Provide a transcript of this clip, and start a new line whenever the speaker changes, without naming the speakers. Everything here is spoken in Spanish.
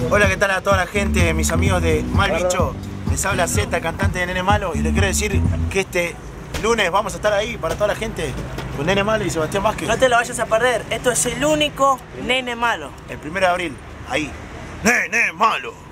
Hola, ¿qué tal a toda la gente, mis amigos de Mal Bicho? Les habla Z, cantante de Nene Malo, y les quiero decir que este lunes vamos a estar ahí para toda la gente con Nene Malo y Sebastián Vázquez.
No te lo vayas a perder, esto es el único Nene Malo.
El 1 de abril, ahí. Nene Malo.